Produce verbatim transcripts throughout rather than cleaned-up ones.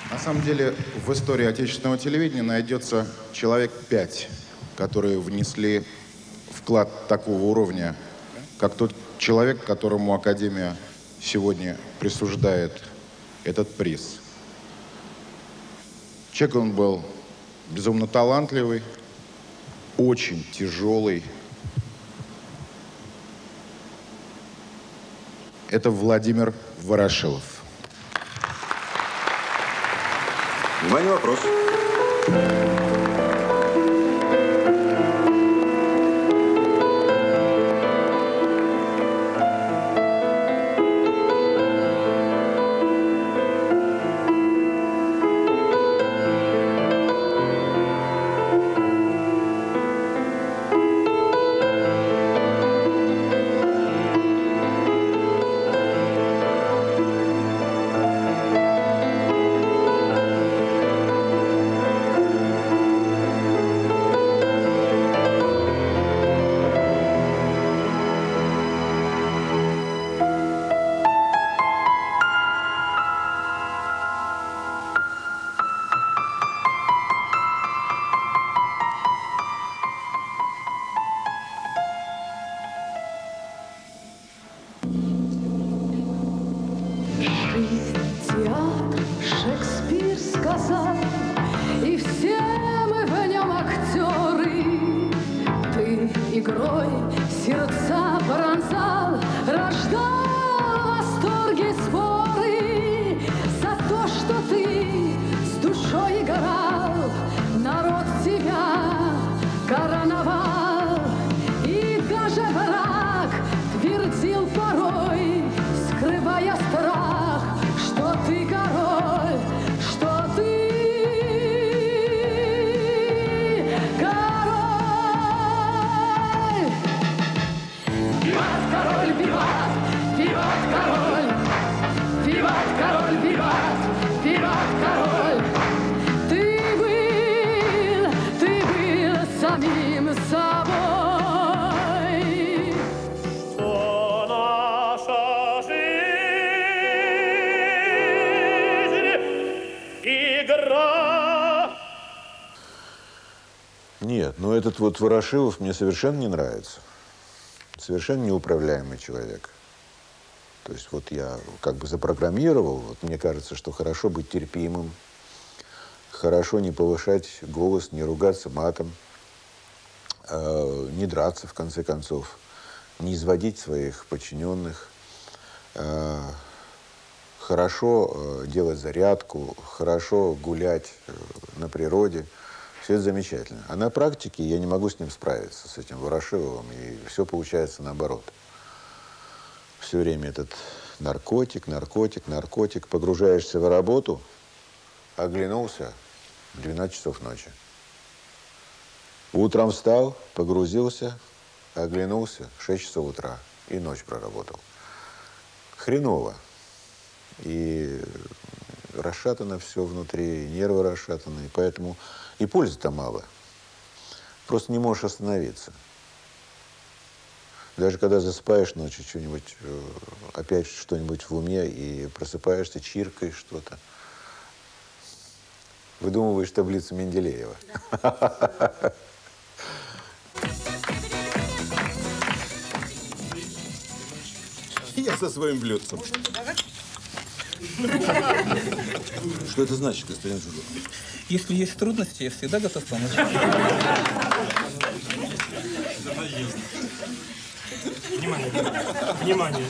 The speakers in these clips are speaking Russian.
На самом деле, в истории отечественного телевидения найдется человек пять, которые внесли вклад такого уровня, как тот человек, которому Академия сегодня присуждает этот приз. Человек он был безумно талантливый, очень тяжелый. Это Владимир Ворошилов. Внимание, вопрос. Нет, но этот вот Ворошилов мне совершенно не нравится. Совершенно неуправляемый человек. То есть вот я как бы запрограммировал, вот мне кажется, что хорошо быть терпимым, хорошо не повышать голос, не ругаться матом, э, не драться, в конце концов, не изводить своих подчиненных, э, хорошо э, делать зарядку, хорошо гулять э, на природе. Все это замечательно. А на практике я не могу с ним справиться, с этим Ворошиловым, и все получается наоборот. Все время этот наркотик, наркотик, наркотик. Погружаешься в работу, оглянулся, двенадцать часов ночи. Утром встал, погрузился, оглянулся, шесть часов утра, и ночь проработал. Хреново. И расшатано все внутри, и нервы расшатаны, и поэтому и пользы-то мало. Просто не можешь остановиться. Даже когда засыпаешь ночью, что-нибудь, опять что-нибудь в уме, и просыпаешься, чиркаешь что-то. Выдумываешь таблицу Менделеева. Я со своим блюдцем. Что это значит, господин Жуков? Если есть трудности, я всегда готов помочь. Внимание, внимание.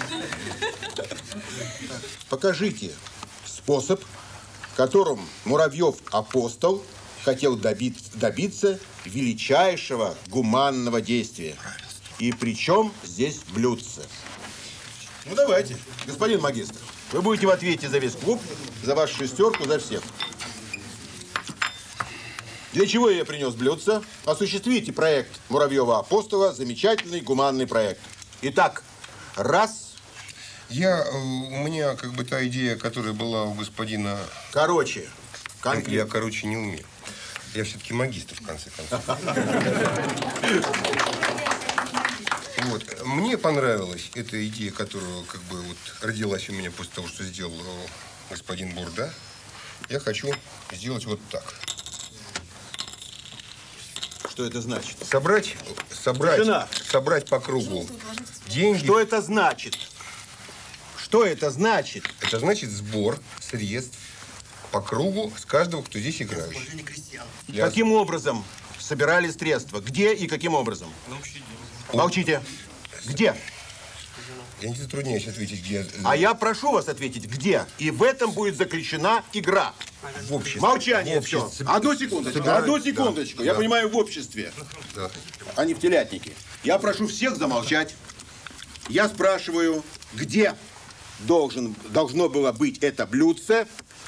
Покажите способ, которым Муравьев-апостол хотел добиться, добиться величайшего гуманного действия. И причем здесь блюдце. Ну, давайте, господин магистр. Вы будете в ответе за весь клуб, за вашу шестерку, за всех. Для чего я принес блюдце? Осуществите проект Муравьева-апостола, замечательный гуманный проект. Итак, раз. Я, у меня как бы та идея, которая была у господина... Короче, конкретно. Я, короче, не умею. Я все-таки магистр, в конце концов. Вот. Мне понравилась эта идея, которая как бы вот родилась у меня после того, что сделал господин Бурда. я хочу сделать вот так. Что это значит? Собрать, собрать, Тишина. собрать по кругу деньги. Что это значит? Что это значит? Это значит сбор средств по кругу с каждого, кто здесь играющий. Для... Каким образом собирали средства? Где и каким образом? Молчите. Где? Я не затрудняюсь ответить, где. А я прошу вас ответить, где? И в этом будет заключена игра. В обществе. Молчание, В все. обществе. Одну секундочку, Собирают, одну секундочку. да, Я да. понимаю, в обществе, Да. а не в телятнике. Я прошу всех замолчать. Я спрашиваю, где должен, должно было быть это блюдце?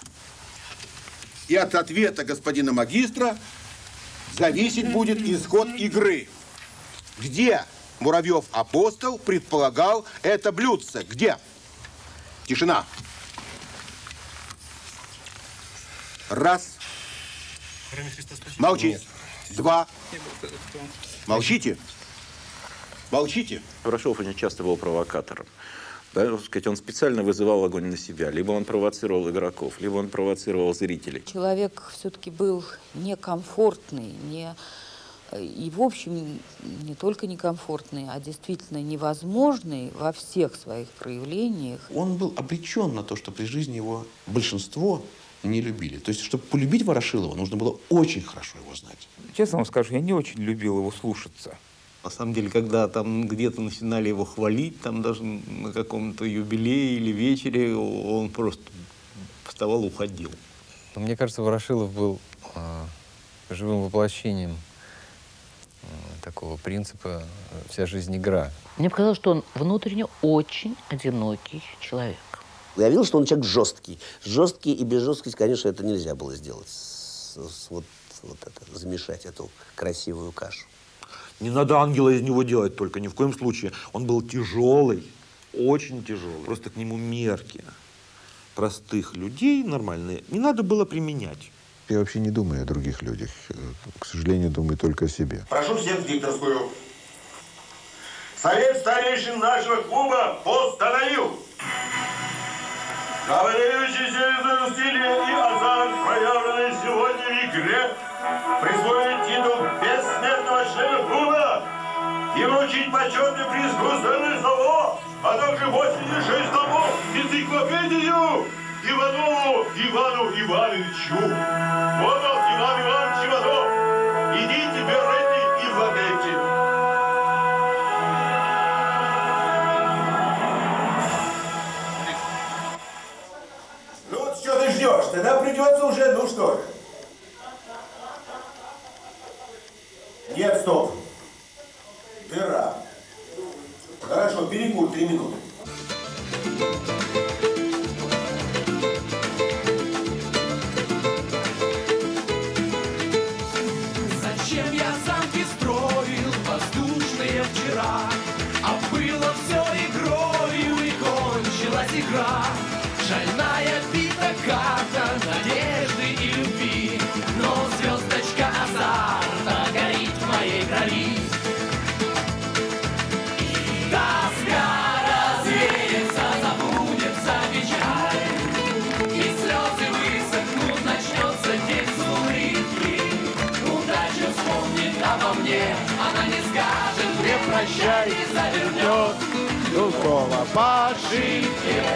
И от ответа господина магистра зависеть будет исход игры. Где Муравьев-апостол предполагал это блюдце? Где? Тишина. Раз. Молчи. Два. Молчите. Молчите. Ворошилов очень часто был провокатором. Да, так сказать, он специально вызывал огонь на себя. Либо он провоцировал игроков, либо он провоцировал зрителей. Человек все-таки был некомфортный, не... и, в общем, не только некомфортный, а действительно невозможный во всех своих проявлениях. Он был обречен на то, что при жизни его большинство не любили. То есть, чтобы полюбить Ворошилова, нужно было очень хорошо его знать. Честно вам скажу, я не очень любил его слушаться. На самом деле, когда там где-то начинали его хвалить, там даже на каком-то юбилее или вечере, он просто вставал и уходил. Мне кажется, Ворошилов был э, живым воплощением э, такого принципа «вся жизнь игра». Мне показалось, что он внутренне очень одинокий человек. Я видел, что он человек жесткий. Жесткий и без жесткости, конечно, это нельзя было сделать. С, с, вот, вот это, замешать эту красивую кашу. Не надо ангела из него делать только, ни в коем случае. Он был тяжелый, очень тяжелый. Просто к нему мерки простых людей нормальные не надо было применять. Я вообще не думаю о других людях. К сожалению, думаю только о себе. Прошу всех в дикторскую. Совет старейшин нашего клуба постановил. Кавалерийские усилия и азарт, проявленные сегодня в игре, присвоить титул бессмертного члена клуба и вручить почетный приз «Хрустальный совок», а также восемьдесят шесть томов энциклопедию Иванову Ивану Ивановичу. Вот он, Иван Иванович Иванов. Идите, берите и владейте. Ну вот что ты ждешь? Тогда придется уже, ну что же. Нет, стоп. Дыра. Хорошо, перекур, три минуты. Зачем я замки строил воздушные вчера? А было все игрою, и кончилась игра. Шальная бита карта надежды и любви, но звездочка азарта горит в моей крови. И тоска развеется, забудется печаль, и слезы высохнут, начнется день с улыбки. Удача вспомнит обо мне, она не скажет мне прощай, и завернет другого по ошибке.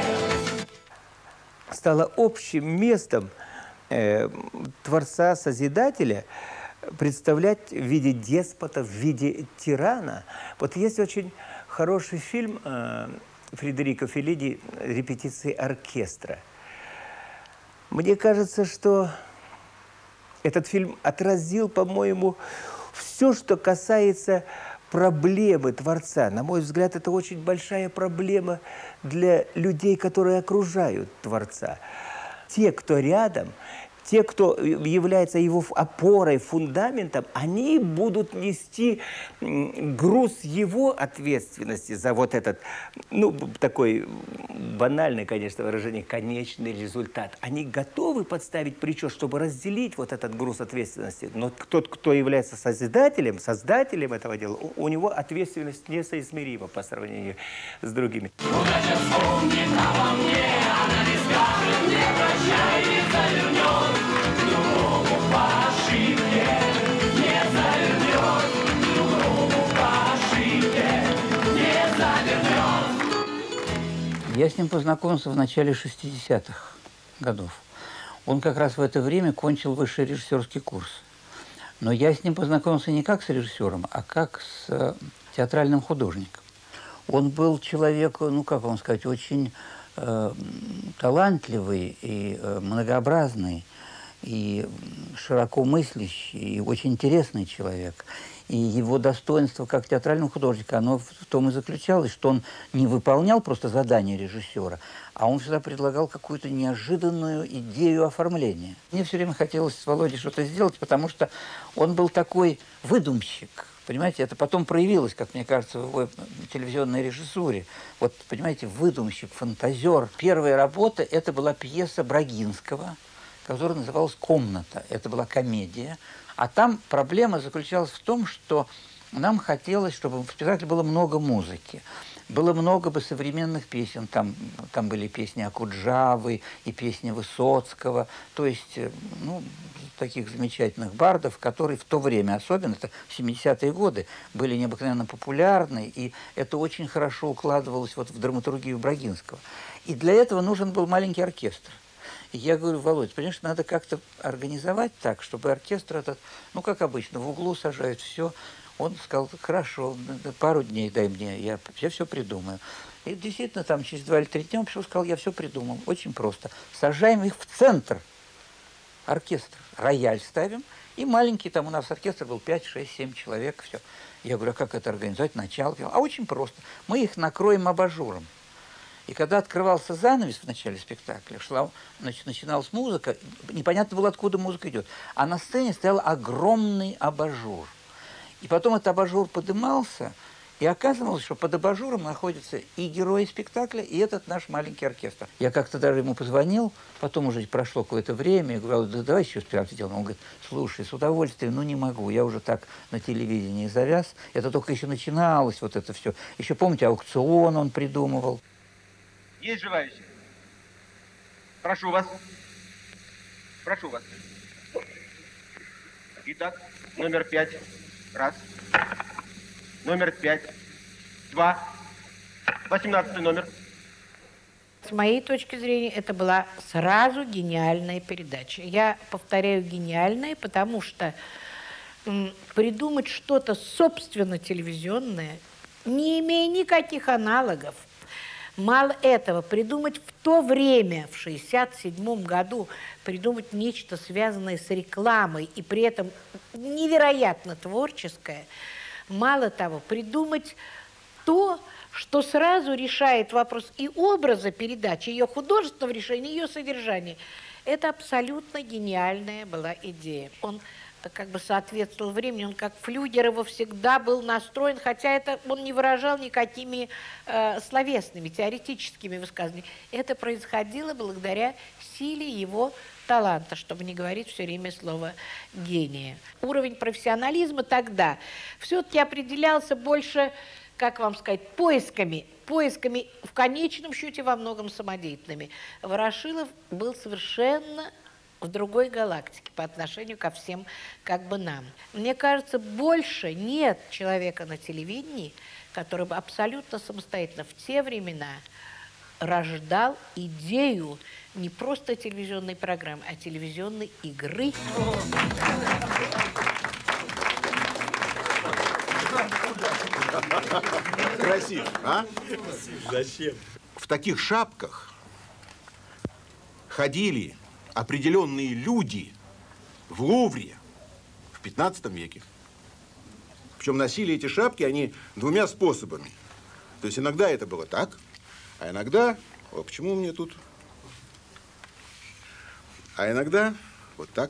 Стало общим местом э, Творца-Созидателя представлять в виде деспота, в виде тирана. Вот есть очень хороший фильм э, Фредерико Феллини «Репетиции оркестра». Мне кажется, что этот фильм отразил, по-моему, все, что касается проблемы Творца. На мой взгляд, это очень большая проблема для людей, которые окружают Творца. Те, кто рядом, те, кто является его опорой, фундаментом, они будут нести груз его ответственности за вот этот, ну, такой банальный, конечно, выражение, конечный результат. Они готовы подставить плечо, чтобы разделить вот этот груз ответственности. Но тот, кто является созидателем, создателем этого дела, у, у него ответственность несоизмерима по сравнению с другими. Удача вспомнит обо мне, она не скажет мне прощай, не завернет. Я с ним познакомился в начале шестидесятых годов. Он как раз в это время кончил высший режиссерский курс. Но я с ним познакомился не как с режиссером, а как с э, театральным художником. Он был человек, ну как вам сказать, очень э, талантливый и э, многообразный, и широко мыслящий, и очень интересный человек. И его достоинство как театрального художника, оно в том и заключалось, что он не выполнял просто задание режиссера, а он всегда предлагал какую-то неожиданную идею оформления. Мне все время хотелось с Володей что-то сделать, потому что он был такой выдумщик. Понимаете, это потом проявилось, как мне кажется, в его телевизионной режиссуре. Вот, понимаете, выдумщик, фантазер. Первая работа – это была пьеса Брагинского, которая называлась «Комната». Это была комедия. А там проблема заключалась в том, что нам хотелось, чтобы в спектакле было много музыки. Было много бы современных песен. Там, там были песни Акуджавы и песни Высоцкого. То есть, ну, таких замечательных бардов, которые в то время, особенно, это семидесятые годы, были необыкновенно популярны. И это очень хорошо укладывалось вот в драматургию Брагинского. И для этого нужен был маленький оркестр. И я говорю: Володь, понимаешь, надо как-то организовать так, чтобы оркестр этот, ну, как обычно, в углу сажают, все. Он сказал: хорошо, пару дней дай мне, я, я все придумаю. И действительно, там через два или три дня он пришел, сказал: я все придумал, очень просто. Сажаем их в центр оркестра, рояль ставим, и маленький, там у нас оркестр был пять, шесть, семь человек, все. Я говорю: а как это организовать, начало? А очень просто, мы их накроем абажуром. И когда открывался занавес в начале спектакля, шла, значит, начиналась музыка, непонятно было, откуда музыка идет. А на сцене стоял огромный абажур. И потом этот абажур подымался, и оказывалось, что под абажуром находятся и герои спектакля, и этот наш маленький оркестр. Я как-то даже ему позвонил, потом уже прошло какое-то время, и говорю: да давай еще спектакль делаем. Он говорит: слушай, с удовольствием, ну не могу, я уже так на телевидении завяз. Это только еще начиналось, вот это все. Еще, помните, аукцион он придумывал. Есть желающие? Прошу вас. Прошу вас. Итак, номер пять. Раз. Номер пять. Два. Восемнадцатый номер. С моей точки зрения, это была сразу гениальная передача. Я повторяю гениальная, потому что м, придумать что-то собственно телевизионное, не имея никаких аналогов. Мало этого, придумать в то время, в шестьдесят седьмом году, придумать нечто, связанное с рекламой, и при этом невероятно творческое. Мало того, придумать то, что сразу решает вопрос и образа передачи, ее художественного решения, ее содержания. Это абсолютно гениальная была идея. Он как бы соответствовал времени, он как Флюгерова всегда был настроен, хотя это он не выражал никакими э, словесными, теоретическими высказываниями. Это происходило благодаря силе его таланта, чтобы не говорить все время слово «гения». Уровень профессионализма тогда все-таки определялся больше, как вам сказать, поисками, поисками в конечном счете во многом самодеятельными. Ворошилов был совершенно в другой галактике по отношению ко всем как бы нам. Мне кажется, больше нет человека на телевидении, который бы абсолютно самостоятельно в те времена рождал идею не просто телевизионной программы, а телевизионной игры. Красиво, а? Зачем? В таких шапках ходили определенные люди в Лувре в пятнадцатом веке. Причем носили эти шапки они двумя способами. То есть иногда это было так, а иногда... О, почему мне тут... А иногда вот так.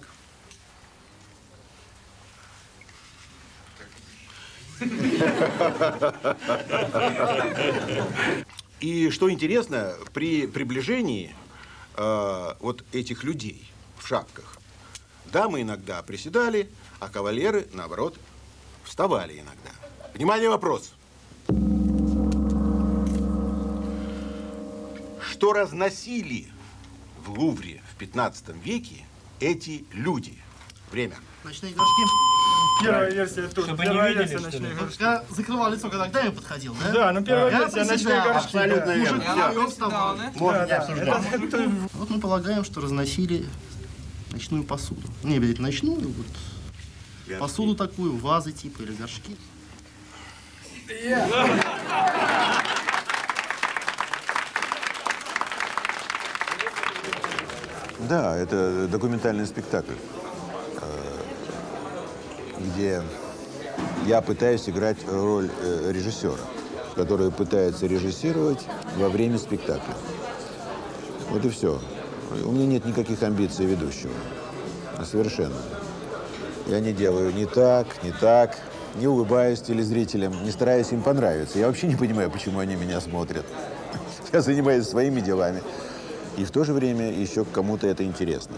И что интересно, при приближении э, вот этих людей в шапках, дамы иногда приседали, а кавалеры, наоборот, вставали иногда. Внимание, вопрос. Что разносили в Лувре в пятнадцатом веке эти люди? Время. Ночные горшки. Первая версия тут. Чтобы Первая не видели, версия что ли? «Ночные горшки». Я закрывал лицо, когда к Даме подходил, да? Да, ну первая Я версия про «Ночные себя, горшки». абсолютно да. верно. Мужик, Я да. говорю с тобой. Можно не Да, обсуждать. это кто- Вот мы полагаем, что разносили ночную посуду. Не обязательно ночную, вот посуду такую, вазы типа или горшки. Да, это документальный спектакль, где я пытаюсь играть роль режиссера, который пытается режиссировать во время спектакля. Вот и все. У меня нет никаких амбиций ведущего. Совершенно. Я не делаю ни так, ни так, не улыбаюсь телезрителям, не стараюсь им понравиться. Я вообще не понимаю, почему они меня смотрят. Я занимаюсь своими делами. И в то же время еще кому-то это интересно.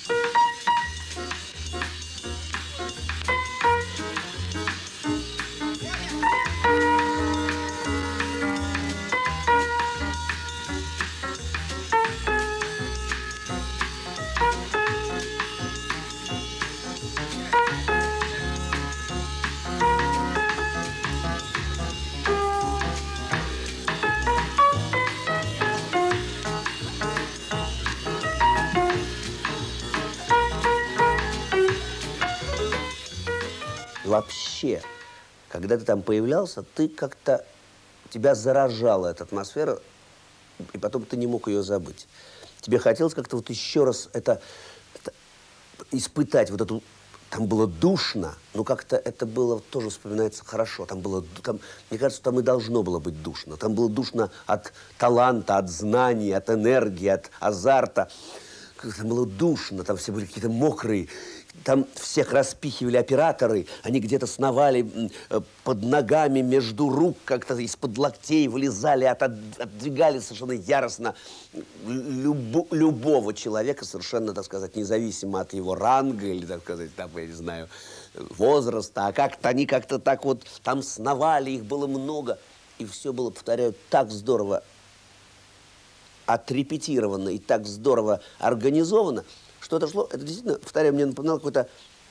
Вообще, когда ты там появлялся, ты как-то, тебя заражала эта атмосфера, и потом ты не мог ее забыть. Тебе хотелось как-то вот еще раз это, это испытать, вот эту, там было душно, но как-то это было, тоже вспоминается хорошо, там было, там, мне кажется, там и должно было быть душно. Там было душно от таланта, от знаний, от энергии, от азарта. Там было душно, там все были какие-то мокрые. Там всех распихивали операторы, они где-то сновали под ногами, между рук, как-то из-под локтей вылезали, от, отдвигали совершенно яростно любо, любого человека, совершенно, так сказать, независимо от его ранга или, так сказать, там, я не знаю, возраста. А как-то они как-то так вот там сновали, их было много. И все было, повторяю, так здорово отрепетировано и так здорово организовано, что это шло, это действительно, повторяю, мне напоминало какой-то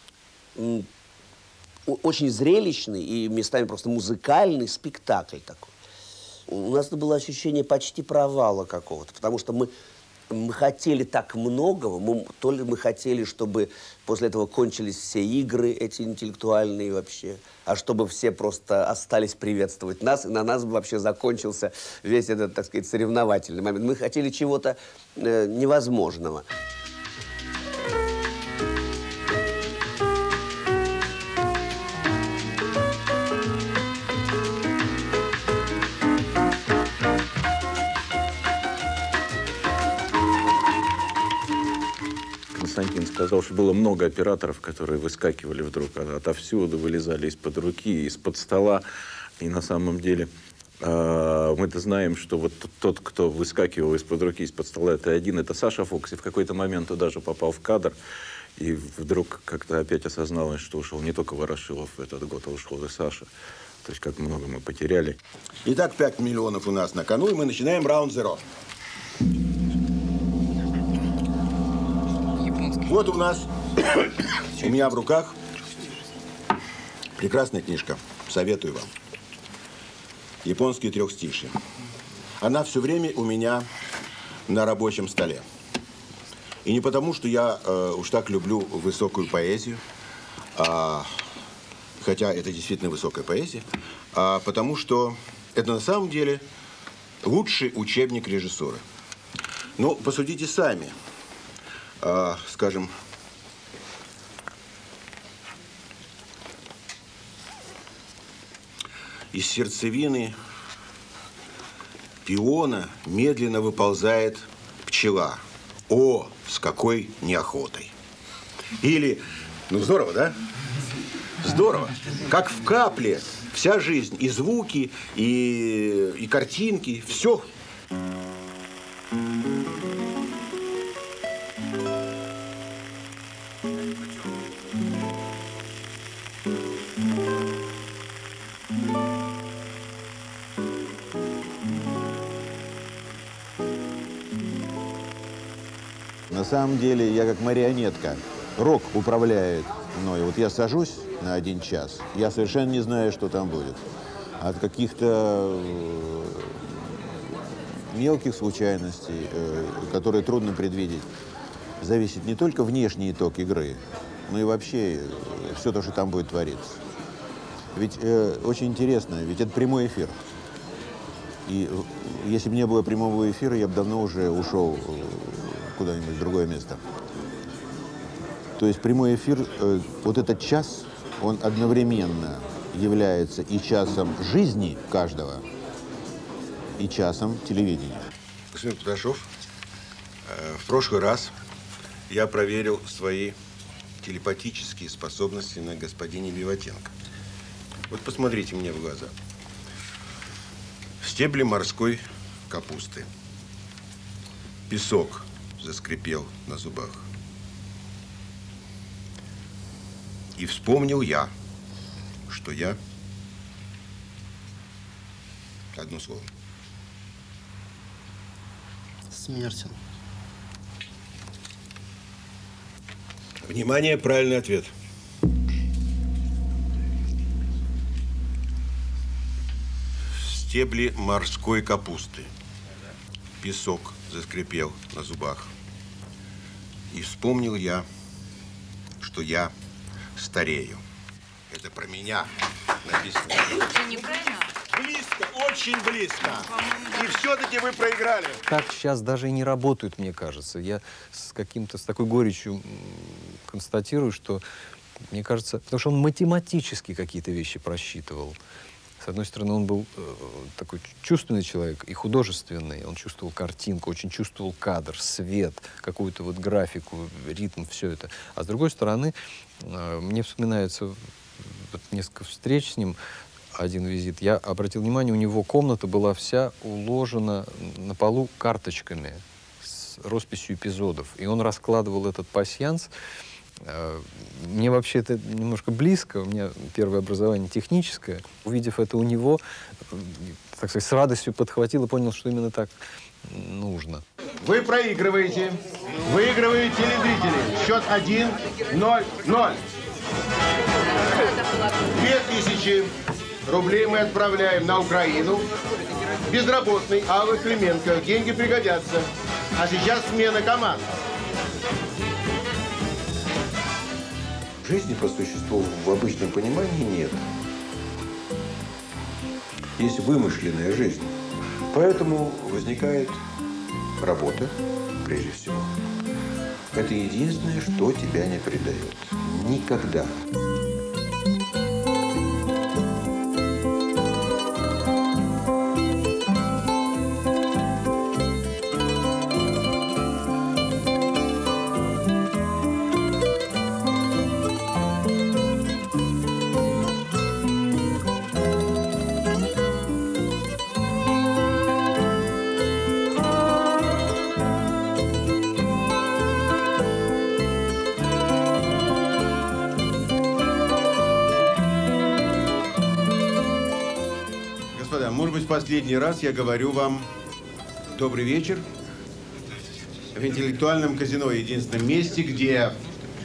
очень зрелищный и местами просто музыкальный спектакль такой. У нас было ощущение почти провала какого-то, потому что мы, мы хотели так многого, мы, то ли мы хотели, чтобы после этого кончились все игры эти интеллектуальные вообще, а чтобы все просто остались приветствовать нас, и на нас бы вообще закончился весь этот, так сказать, соревновательный момент. Мы хотели чего-то э, невозможного. Константин сказал, что было много операторов, которые выскакивали вдруг отовсюду, вылезали из-под руки, из-под стола. И на самом деле э, мы-то знаем, что вот тот, кто выскакивал из-под руки, из-под стола, это один, это Саша Фокс. И в какой-то момент он даже попал в кадр. И вдруг как-то опять осозналось, что ушел не только Ворошилов в этот год, а ушел и Саша. То есть как много мы потеряли. Итак, пять миллионов у нас на кону, и мы начинаем раунд зеро. Вот у нас, у меня в руках прекрасная книжка. Советую вам. Японские трехстишие. Она все время у меня на рабочем столе. И не потому, что я э, уж так люблю высокую поэзию, а, хотя это действительно высокая поэзия, а потому что это на самом деле лучший учебник режиссуры. Ну, посудите сами. А, скажем, из сердцевины пиона медленно выползает пчела. О, с какой неохотой! Или, ну здорово, да? Здорово. Как в капле вся жизнь, и звуки, и, и картинки, все. На самом деле я как марионетка. Рок управляет Но и вот я сажусь на один час, я совершенно не знаю, что там будет. От каких-то мелких случайностей, которые трудно предвидеть, зависит не только внешний итог игры, но и вообще все то, что там будет твориться. Ведь э, очень интересно, ведь это прямой эфир. И если бы не было прямого эфира, я бы давно уже ушел куда-нибудь в другое место. То есть прямой эфир, э, вот этот час, он одновременно является и часом жизни каждого, и часом телевидения. Господин Кудашов, э, в прошлый раз я проверил свои телепатические способности на господине Виватенко. Вот посмотрите мне в глаза. Стебли морской капусты. Песок заскрипел на зубах. И вспомнил я, что я... Одно слово. Смертен. Внимание, правильный ответ. Стебли морской капусты. Песок заскрипел на зубах. И вспомнил я, что я старею. Это про меня написано. Близко, очень близко. И все-таки вы проиграли. Так сейчас даже и не работают, мне кажется. Я с каким-то, с такой горечью констатирую, что, мне кажется, потому что он математически какие-то вещи просчитывал. С одной стороны, он был э, такой чувственный человек и художественный. Он чувствовал картинку, очень чувствовал кадр, свет, какую-то вот графику, ритм, все это. А с другой стороны, э, мне вспоминается вот несколько встреч с ним, один визит. Я обратил внимание, у него комната была вся уложена на полу карточками с росписью эпизодов. И он раскладывал этот пасьянс. Мне вообще это немножко близко, у меня первое образование техническое. Увидев это у него, так сказать, с радостью подхватил и понял, что именно так нужно. Вы проигрываете. Выигрывают телезрители. Счет один ноль ноль. Две тысячи рублей мы отправляем на Украину. Безработный Алла Клименко. Деньги пригодятся. А сейчас смена команд. Жизни по существу в обычном понимании нет. Есть вымышленная жизнь. Поэтому возникает работа, прежде всего. Это единственное, что тебя не предает. Никогда. Может быть, в последний раз я говорю вам добрый вечер в интеллектуальном казино, единственном месте, где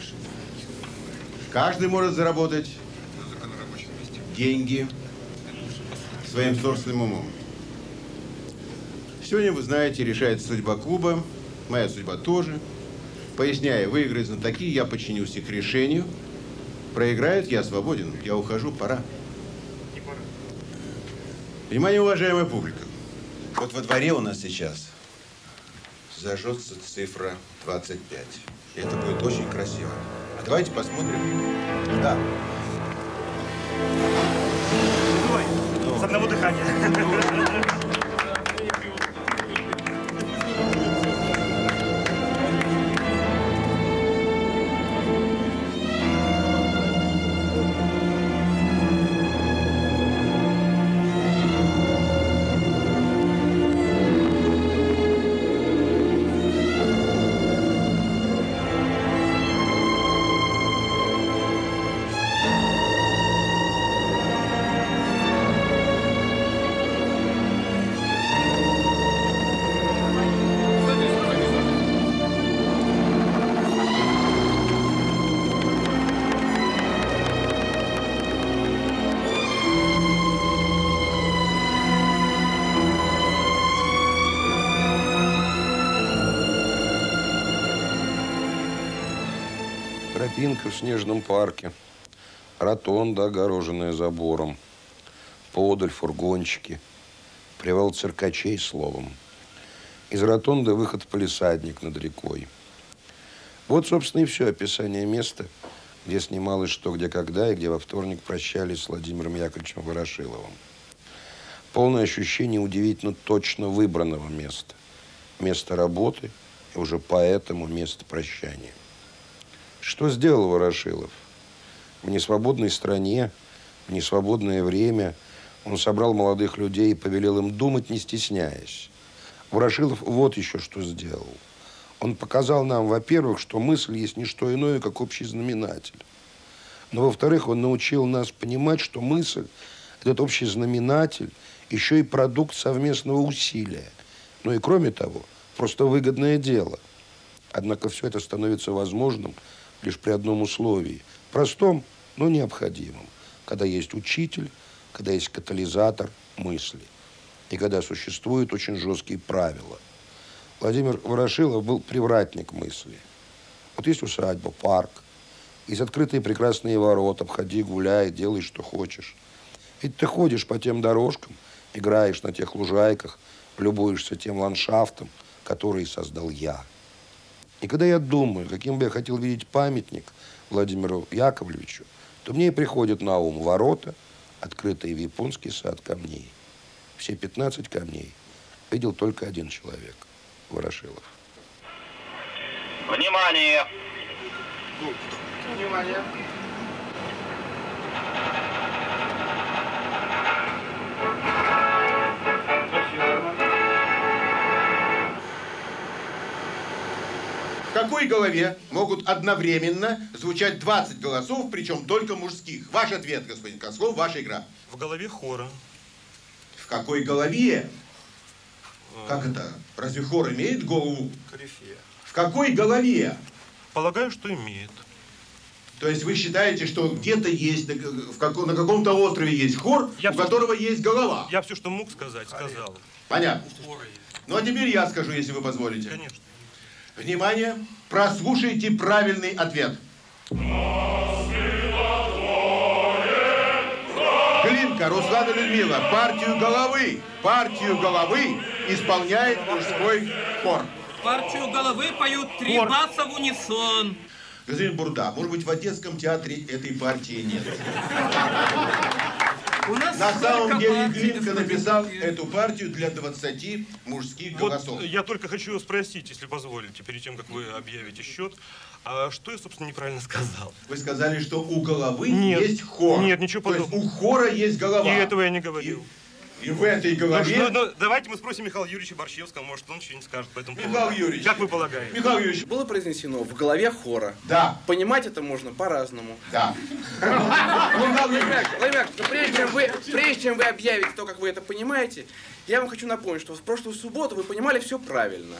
каждый может заработать деньги своим собственным умом. Сегодня, вы знаете, решается судьба клуба, моя судьба тоже. Поясняю, выиграют знатоки, я подчинюсь их решению. Проиграют, я свободен, я ухожу, пора. Внимание, уважаемая публика. Вот во дворе у нас сейчас зажжется цифра двадцать пять. И это будет очень красиво. А давайте посмотрим. Да. Давай, с одного дыхания. Тропинка в снежном парке, ротонда, огороженная забором, поодаль фургончики, привал циркачей, словом. Из ротонды выход в палисадник над рекой. Вот, собственно, и все описание места, где снималось «Что, где, когда» и где во вторник прощались с Владимиром Яковлевичем Ворошиловым. Полное ощущение удивительно точно выбранного места. Место работы и уже поэтому место прощания. Что сделал Ворошилов? В несвободной стране, в несвободное время он собрал молодых людей и повелел им думать, не стесняясь. Ворошилов вот еще что сделал. Он показал нам, во-первых, что мысль есть не что иное, как общий знаменатель. Но, во-вторых, он научил нас понимать, что мысль, этот общий знаменатель, еще и продукт совместного усилия. Ну и кроме того, просто выгодное дело. Однако все это становится возможным лишь при одном условии. Простом, но необходимом. Когда есть учитель, когда есть катализатор мысли. И когда существуют очень жесткие правила. Владимир Ворошилов был привратник мысли. Вот есть усадьба, парк. Есть открытые прекрасные ворота. Обходи, гуляй, делай, что хочешь. Ведь ты ходишь по тем дорожкам, играешь на тех лужайках, любуешься тем ландшафтом, который создал я. И когда я думаю, каким бы я хотел видеть памятник Владимиру Яковлевичу, то мне и приходит на ум ворота, открытые в японский сад камней. Все пятнадцать камней видел только один человек – Ворошилов. Внимание! Внимание! В какой голове могут одновременно звучать двадцать голосов, причем только мужских? Ваш ответ, господин Козлов, ваша игра. В голове хора. В какой голове? Как это? Разве хор имеет голову? Корифея. В какой голове? Полагаю, что имеет. То есть вы считаете, что где-то есть, в каком, на каком-то острове есть хор, я у все, которого есть голова? Я все, что мог сказать, сказал. Понятно. Ну а теперь я скажу, если вы позволите. Конечно. Внимание, прослушайте правильный ответ. Глинка Руслана Людмила, партию головы, партию головы исполняет мужской хор. Партию головы поют три хор. Баса в унисон. Господин Бурда, может быть, в Одесском театре этой партии нет. У нас На самом деле партий, Глинка написал эту партию для двадцати мужских вот голосов. Я только хочу спросить, если позволите, перед тем, как вы объявите счет, а что я, собственно, неправильно сказал? Вы сказали, что у головы нет, есть хор. Нет, ничего подобного. То есть у хора есть голова. И этого я не говорил. И, и в этой голове... Ну, ну, давайте мы спросим Михаила Юрьевича Борщевского, может, он что-нибудь скажет по этому поводу. Михаил Юрьевич. Как вы полагаете? Михаил Юрьевич. Было произнесено в голове хора. Да. Понимать это можно по-разному. Да. Владимир, прежде чем вы, прежде чем вы объявите то, как вы это понимаете, я вам хочу напомнить, что в прошлую субботу вы понимали все правильно.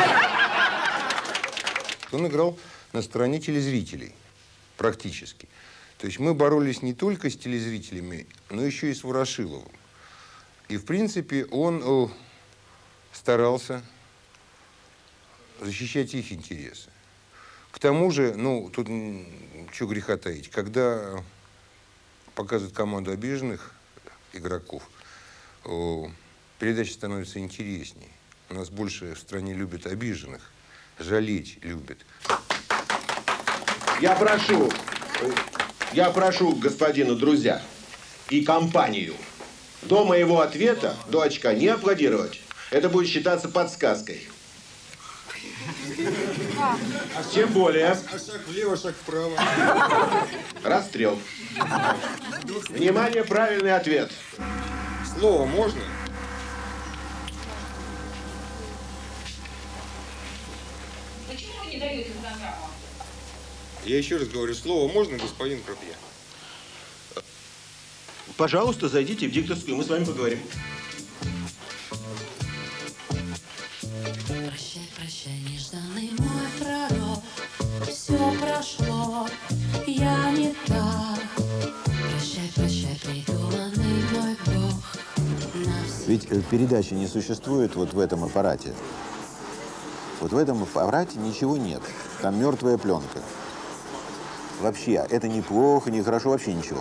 Он играл на стороне телезрителей, практически. То есть мы боролись не только с телезрителями, но еще и с Ворошиловым. И, в принципе, он о, старался защищать их интересы. К тому же, ну, тут что греха таить, когда показывают команду обиженных игроков, о, передача становится интереснее. У нас больше в стране любят обиженных, жалеть любят. Я прошу, я прошу господина друзья и компанию до моего ответа, до очка, не аплодировать. Это будет считаться подсказкой. Тем более... А шаг влево, шаг вправо. Расстрел. Внимание, правильный ответ. Слово можно? Почему вы не даете программу? Я еще раз говорю, слово можно, господин Крупье? Пожалуйста, зайдите в дикторскую, мы с вами поговорим. Прощай, прощай, нежданный мой пророк, все прошло, я не так. Прощай, прощай, придуманный мой Бог. Ведь передачи не существует вот в этом аппарате. Вот в этом аппарате ничего нет. Там мертвая пленка. вообще, это не плохо, не хорошо, вообще ничего.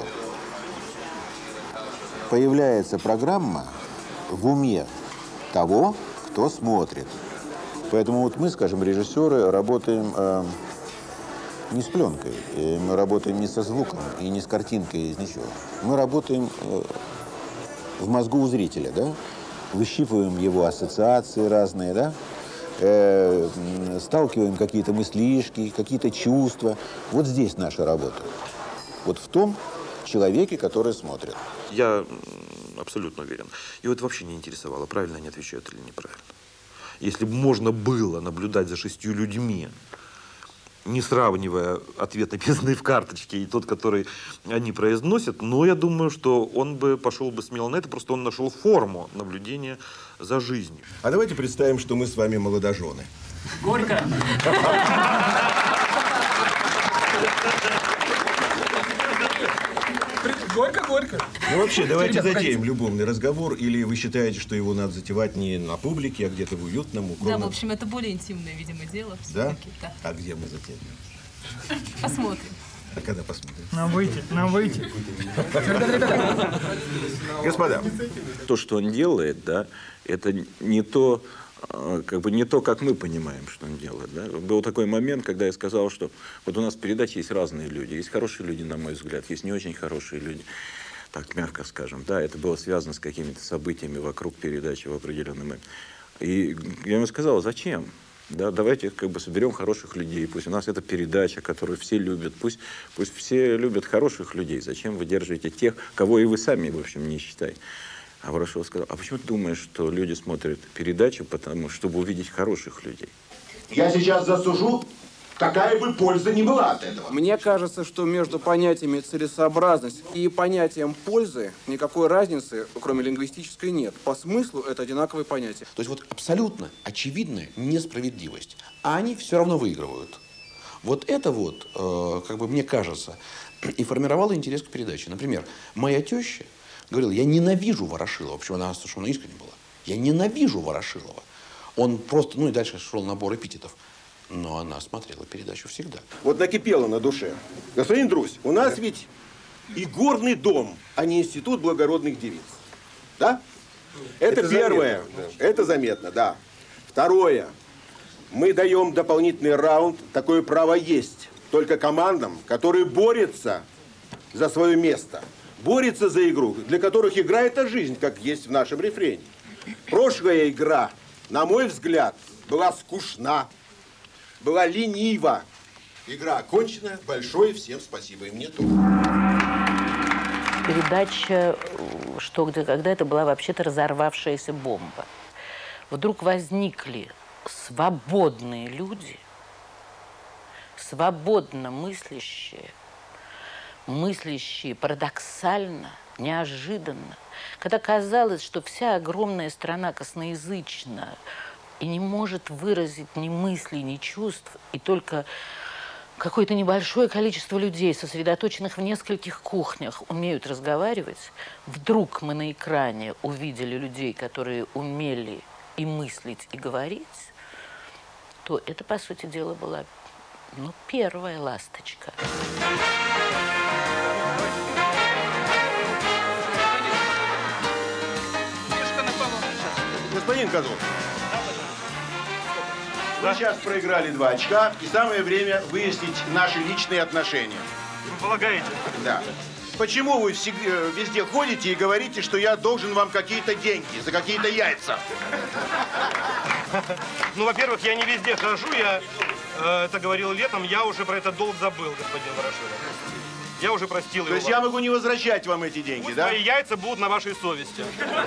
Появляется программа в уме того, кто смотрит. Поэтому вот мы, скажем, режиссеры, работаем э, не с пленкой, и мы работаем не со звуком и не с картинкой, из ничего. Мы работаем э, в мозгу у зрителя, да? Выщипываем его ассоциации разные, да? Э, сталкиваем какие-то мыслишки, какие-то чувства. Вот здесь наша работа. Вот в том человеке, который смотрит. Я абсолютно уверен. И вот вообще не интересовало, правильно они отвечают или неправильно. Если бы можно было наблюдать за шестью людьми, не сравнивая ответ, написанный в карточке, и тот, который они произносят, но я думаю, что он бы пошел бы смело на это, просто он нашел форму наблюдения за жизнью. А давайте представим, что мы с вами молодожены. Горько. Горько-горько. Ну вообще, давайте Ребята, затеем погодите. любовный разговор, или вы считаете, что его надо затевать не на публике, а где-то в уютном, Да, укромном? в общем, это более интимное, видимо, дело. Да? всё-таки, да. А где мы затеем? Посмотрим. А когда посмотрим? Нам выйти, нам выйти. Господа. То, что он делает, да, это не то, э, как бы не то, как мы понимаем, что он делает. Да. Был такой момент, когда я сказал, что вот у нас в передаче есть разные люди. Есть хорошие люди, на мой взгляд, есть не очень хорошие люди. Так, мягко скажем. Да, это было связано с какими-то событиями вокруг передачи в определенный момент. И я ему сказал, зачем? Да, давайте как бы соберем хороших людей. Пусть у нас это передача, которую все любят. Пусть, пусть все любят хороших людей. Зачем вы держите тех, кого и вы сами, в общем, не считаете? А Ворошилов сказал, а почему ты думаешь, что люди смотрят передачу, потому, чтобы увидеть хороших людей? Я сейчас засужу, какая бы польза ни была от этого. Мне кажется, что между понятиями целесообразность и понятием пользы никакой разницы, кроме лингвистической, нет. По смыслу это одинаковые понятия. То есть вот абсолютно очевидная несправедливость. А они все равно выигрывают. Вот это вот, э, как бы мне кажется, и формировало интерес к передаче. Например, моя теща говорила, я ненавижу Ворошилова. Почему она совершенно искренне была. Я ненавижу Ворошилова. Он просто, ну и дальше шел набор эпитетов. Но она смотрела передачу всегда. Вот накипело на душе. Господин Друзь, у нас ведь и горный дом, а не институт благородных девиц. Да? Это, Это первое. заметно, Это заметно, да. Второе. Мы даем дополнительный раунд. Такое право есть. Только командам, которые борются за свое место. Борются за игру, для которых игра – это жизнь, как есть в нашем рефрене. Прошлая игра, на мой взгляд, была скучна. Была ленива. Игра окончена. Большое всем спасибо. И мне тоже. Передача «Что, где, когда» это была вообще-то разорвавшаяся бомба. Вдруг возникли свободные люди, свободно мыслящие, мыслящие парадоксально, неожиданно. Когда казалось, что вся огромная страна косноязычна, и не может выразить ни мыслей, ни чувств, и только какое-то небольшое количество людей, сосредоточенных в нескольких кухнях, умеют разговаривать, вдруг мы на экране увидели людей, которые умели и мыслить, и говорить, то это, по сути дела, была, ну, первая ласточка. Господин Козлов, вы сейчас проиграли два очка, и самое время выяснить наши личные отношения. Вы полагаете? Да. Почему вы всегда, везде ходите и говорите, что я должен вам какие-то деньги за какие-то яйца? Ну, во-первых, я не везде хожу, я э, это говорил летом, я уже про этот долг забыл, господин Ворошилов. Я уже простил его. То есть я могу не возвращать вам эти деньги, Пусть да? мои яйца будут на вашей совести.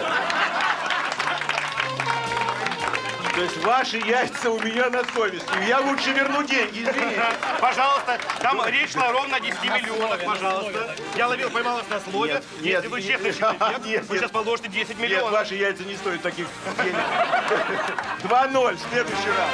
То есть ваши яйца у меня на совести. Я лучше верну деньги, извините. Пожалуйста, там речь шла ровно о десяти миллионах, пожалуйста. Я ловил, поймал вас на слове. Нет, Если нет, вы нет, честный нет, человек, нет, вы нет. сейчас положите десять миллионов. Нет, ваши яйца не стоят таких денег. два ноль, следующий раз.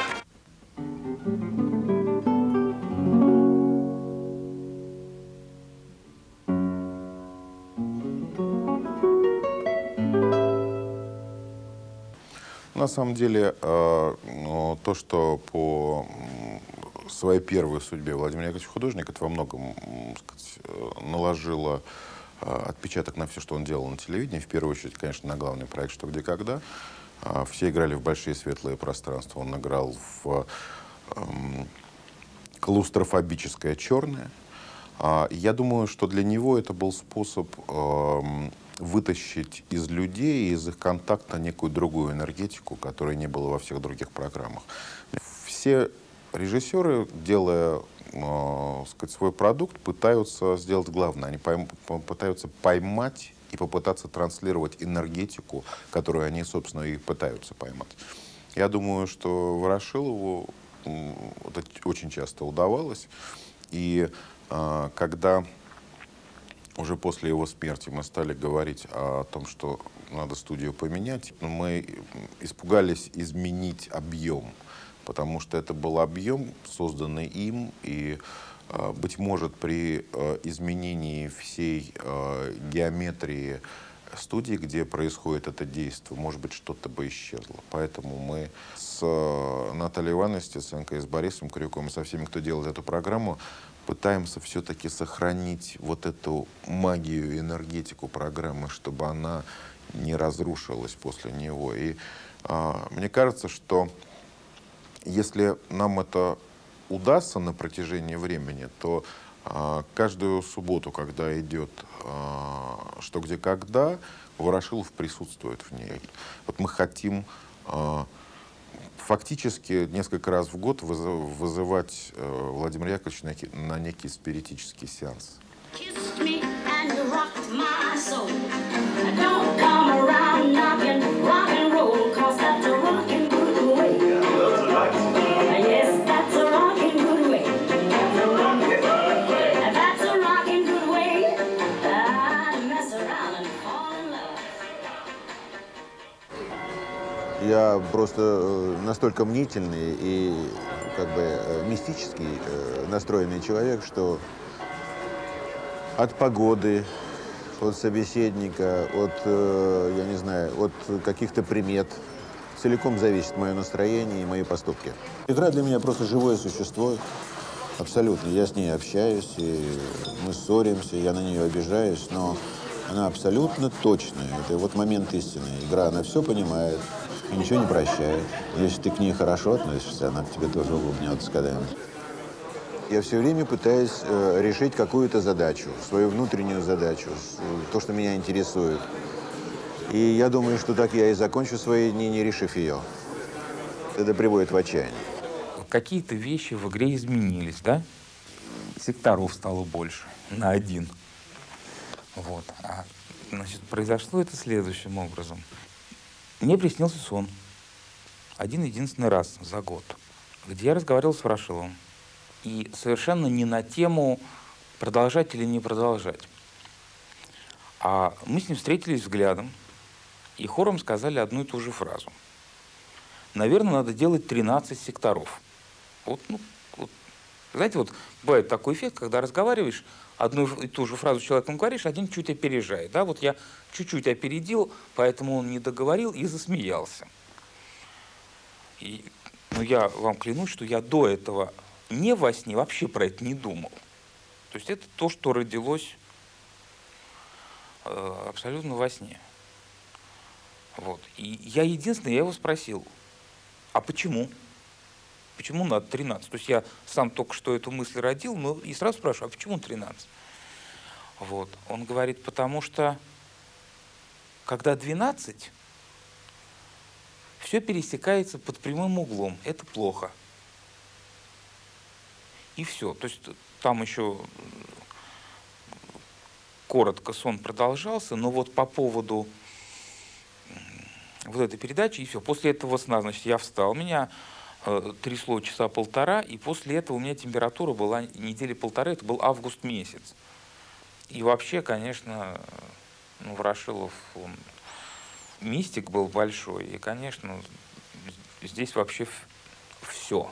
На самом деле, э, ну, то, что по своей первой судьбе Владимир Яковлевич художник, это во многом, так сказать, наложило отпечаток на все, что он делал на телевидении. В первую очередь, конечно, на главный проект «Что, где, когда». Все играли в большие светлые пространства. Он играл в эм, клаустрофобическое черное. Я думаю, что для него это был способ эм, вытащить из людей, из их контакта некую другую энергетику, которой не было во всех других программах. Все режиссеры, делая э, сказать, свой продукт, пытаются сделать главное. Они пойм, пытаются поймать и попытаться транслировать энергетику, которую они, собственно, и пытаются поймать. Я думаю, что Ворошилову э, это очень часто удавалось. И э, когда уже после его смерти мы стали говорить о том, что надо студию поменять, мы испугались изменить объем, потому что это был объем, созданный им, и, быть может, при изменении всей геометрии студии, где происходит это действие, может быть, что-то бы исчезло. Поэтому мы с Натальей Ивановной Стеценко и с Борисом Крюковым, и со всеми, кто делает эту программу, пытаемся все-таки сохранить вот эту магию, энергетику программы, чтобы она не разрушилась после него. И а, мне кажется, что если нам это удастся на протяжении времени, то а, каждую субботу, когда идет а, «Что, где, когда», Ворошилов присутствует в ней. Вот мы хотим а, фактически несколько раз в год вызывать э, Владимира Яковлевича на, на некий спиритический сеанс. Я просто настолько мнительный и как бы мистический настроенный человек, что от погоды, от собеседника, от, я не знаю, от каких-то примет целиком зависит мое настроение и мои поступки. Игра для меня просто живое существо, абсолютно. Я с ней общаюсь, и мы ссоримся, я на нее обижаюсь, но она абсолютно точная. Это вот момент истины. Игра, она все понимает и ничего не прощает. Если ты к ней хорошо относишься, она к тебе тоже улыбнется когда-нибудь. Я все время пытаюсь э, решить какую-то задачу, свою внутреннюю задачу, то, что меня интересует. И я думаю, что так я и закончу свои дни, не решив ее. Это приводит в отчаяние. Какие-то вещи в игре изменились, да? Секторов стало больше на один. Вот. А, значит, произошло это следующим образом. Мне приснился сон. Один-единственный раз за год, где я разговаривал с Ворошиловым. И совершенно не на тему продолжать или не продолжать. А мы с ним встретились взглядом и хором сказали одну и ту же фразу. Наверное, надо делать тринадцать секторов. Вот, ну, вот. Знаете, вот бывает такой эффект, когда разговариваешь, одну и ту же фразу с человеком говоришь, один чуть опережает. Да? Вот я чуть-чуть опередил, поэтому он не договорил и засмеялся. И, ну, я вам клянусь, что я до этого не во сне вообще про это не думал. То есть это то, что родилось э, абсолютно во сне. Вот. И я единственное, я его спросил, а почему? Почему надо тринадцать? То есть я сам только что эту мысль родил, но и сразу спрашиваю, а почему тринадцать? Вот. Он говорит, потому что когда двенадцать, все пересекается под прямым углом. Это плохо. И все. То есть там еще коротко сон продолжался, но вот по поводу вот этой передачи и все. После этого сна, значит, я встал, меня э, трясло часа полтора, и после этого у меня температура была недели полторы, это был август месяц. И вообще, конечно, ну, Ворошилов, он мистик был большой, и, конечно, здесь вообще все.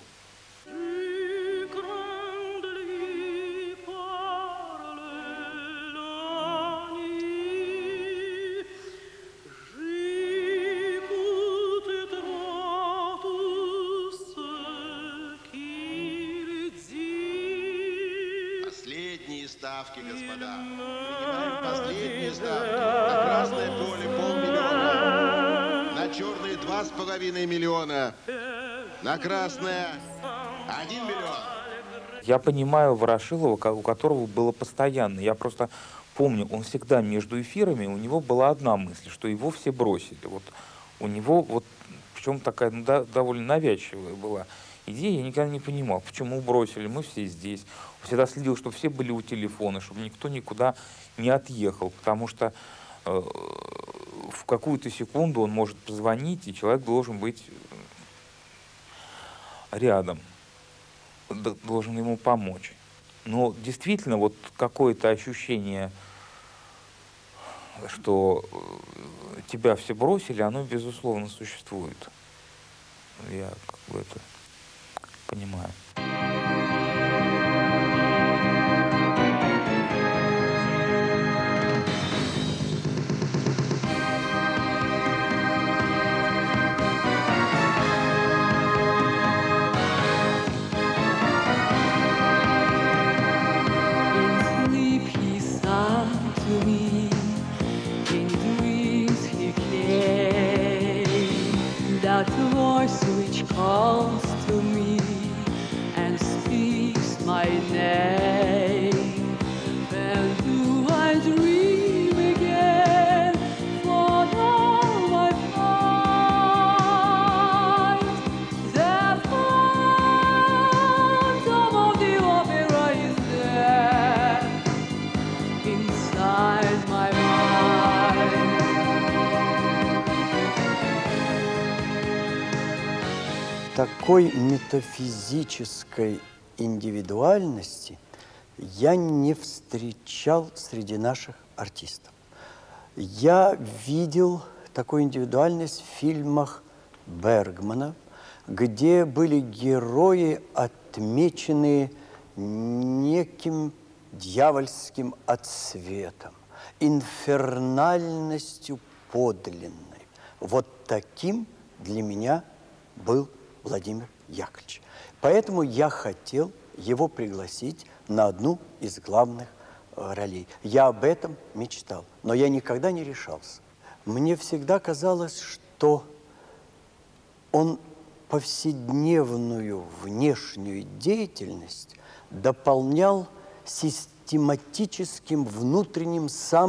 Последние ставки, господа. Принимаем последние ставки. На красное поле полмиллиона. На черные два с половиной миллиона. На красное один миллион. Я понимаю Ворошилова, у которого было постоянно. Я просто помню, он всегда между эфирами, у него была одна мысль, что его все бросили. Вот у него, вот, причем такая ну, да, довольно навязчивая была идея, я никогда не понимал, почему бросили, мы все здесь. Всегда следил, чтобы все были у телефона, чтобы никто никуда не отъехал, потому что э, в какую-то секунду он может позвонить, и человек должен быть рядом, должен ему помочь. Но действительно, вот какое-то ощущение, что тебя все бросили, оно, безусловно, существует. Я как бы это понимаю. That voice which calls to me and speaks my name. When do I dream again? For now I find the phantom of the opera is there inside my mind. Такой метафизической индивидуальности я не встречал среди наших артистов. Я видел такую индивидуальность в фильмах Бергмана, где были герои, отмеченные неким дьявольским отсветом, инфернальностью подлинной. Вот таким для меня был Владимир Яковлевич. Поэтому я хотел его пригласить на одну из главных ролей. Я об этом мечтал, но я никогда не решался. Мне всегда казалось, что он повседневную внешнюю деятельность дополнял систематическим внутренним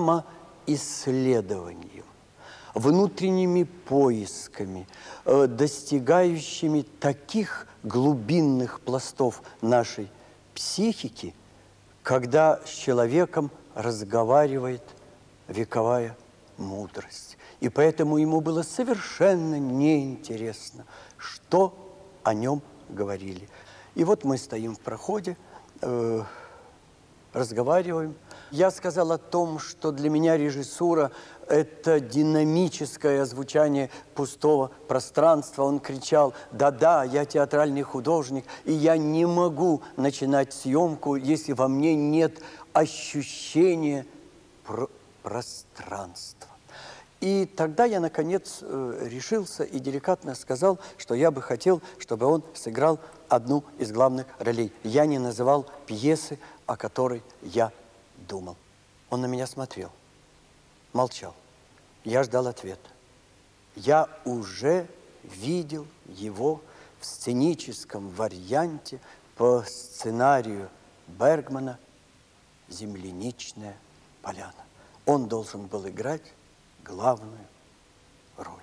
самоисследованием, внутренними поисками, э, достигающими таких глубинных пластов нашей психики, когда с человеком разговаривает вековая мудрость. И поэтому ему было совершенно неинтересно, что о нем говорили. И вот мы стоим в проходе, э, разговариваем. Я сказал о том, что для меня режиссура – это динамическое озвучание пустого пространства. Он кричал: да-да, я театральный художник, и я не могу начинать съемку, если во мне нет ощущения пр- пространства. И тогда я, наконец, решился и деликатно сказал, что я бы хотел, чтобы он сыграл одну из главных ролей. Я не называл пьесы, о которой я думал. Он на меня смотрел, молчал. Я ждал ответа. Я уже видел его в сценическом варианте по сценарию Бергмана «Земляничная поляна». Он должен был играть главную роль.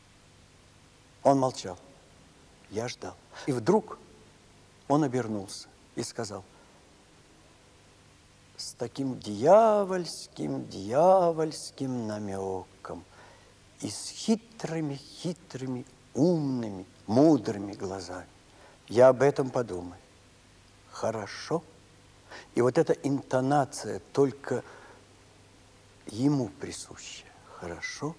Он молчал. Я ждал. И вдруг он обернулся и сказал с таким дьявольским, дьявольским намеком и с хитрыми-хитрыми, умными, мудрыми глазами: я об этом подумаю. Хорошо? И вот эта интонация только ему присущая. Хорошо?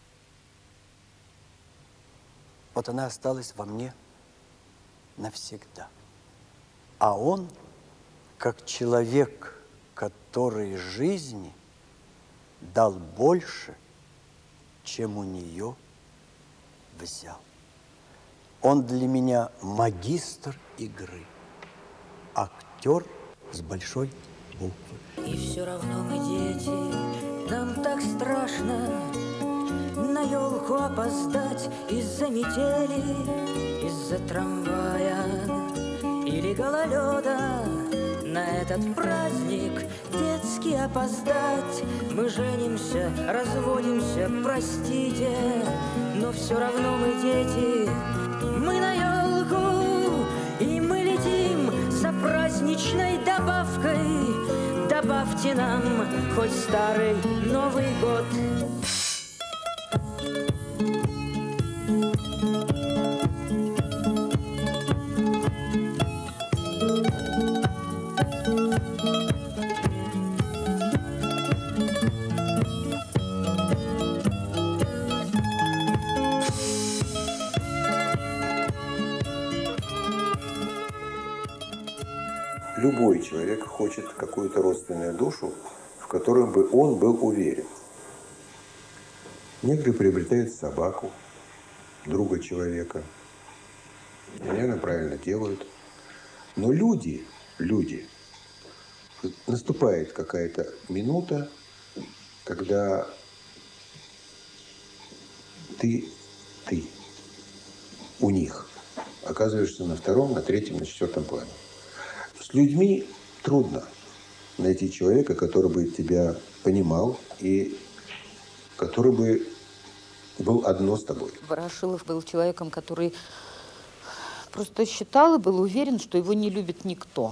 Вот она осталась во мне навсегда. А он, как человек, который жизни дал больше, чем у нее взял. Он для меня магистр игры, актер с большой буквы. И все равно мы дети, нам так страшно на елку опоздать из-за метели, из-за трамвая или гололеда. На этот праздник детский опоздать. Мы женимся, разводимся, простите, но все равно мы дети. Мы на елку, и мы летим за праздничной добавкой. Добавьте нам хоть старый Новый год. Любой человек хочет какую-то родственную душу, в которой бы он был уверен. Некоторые приобретают собаку, друга человека. И, наверное, правильно делают. Но люди, люди, наступает какая-то минута, когда ты, ты у них оказываешься на втором, на третьем, на четвертом плане. С людьми трудно найти человека, который бы тебя понимал и который бы был одно с тобой. Ворошилов был человеком, который просто считал и был уверен, что его не любит никто.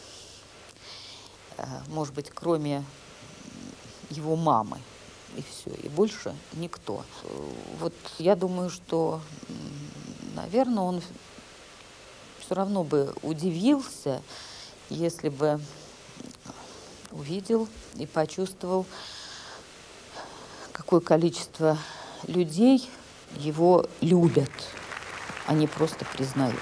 Может быть, кроме его мамы. И все. И больше никто. Вот я думаю, что, наверное, он все равно бы удивился, если бы увидел и почувствовал, какое количество людей его любят, а не просто признают.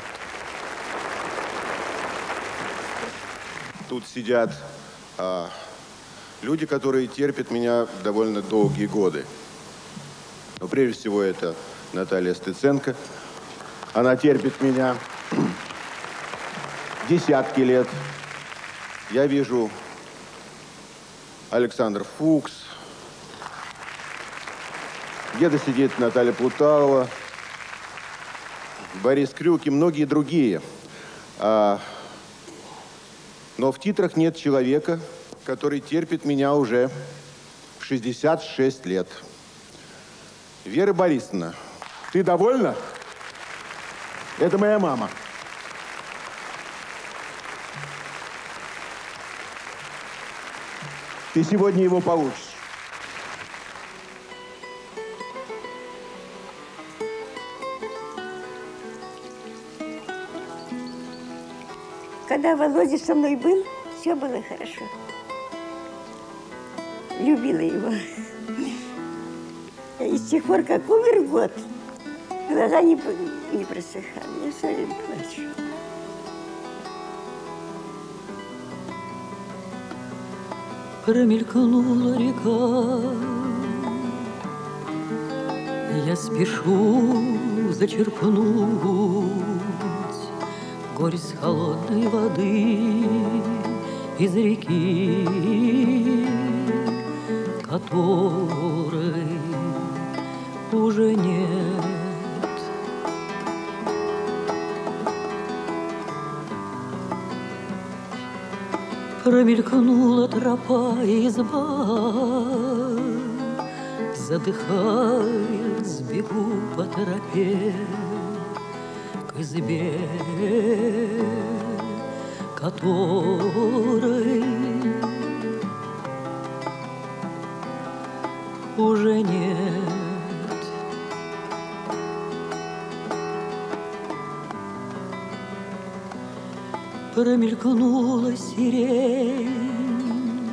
Тут сидят а, люди, которые терпят меня довольно долгие годы. Но прежде всего это Наталья Стыценко. Она терпит меня десятки лет. Я вижу Александр Фукс. Где-то сидит Наталья Плуталова, Борис Крюк и многие другие. А, но в титрах нет человека, который терпит меня уже шестьдесят шесть лет. Вера Борисовна, ты довольна? Это моя мама. Ты сегодня его получишь. Когда Володя со мной был, все было хорошо. Любила его. И с тех пор, как умер год, глаза не, не просыхали. Я все время плачу. Промелькнула река, я спешу зачерпнуть горсть холодной воды из реки, которой уже нет. Промелькнула тропа и изба, задыхаясь, бегу по тропе к избе, которой уже нет. Промелькнула сирень,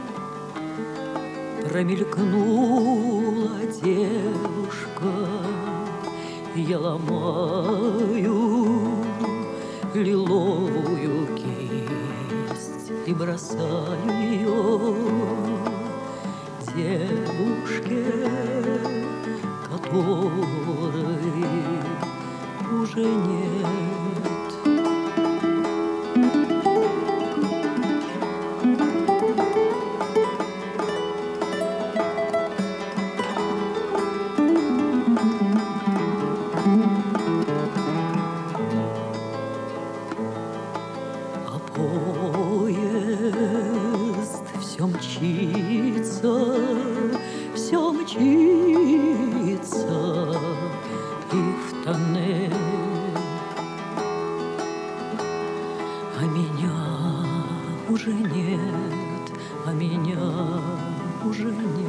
промелькнула девушка, я ломаю лиловую кисть и бросаю ее девушке, которой уже нет. мчится, все мчится и в тоннель. А меня уже нет, а меня уже нет.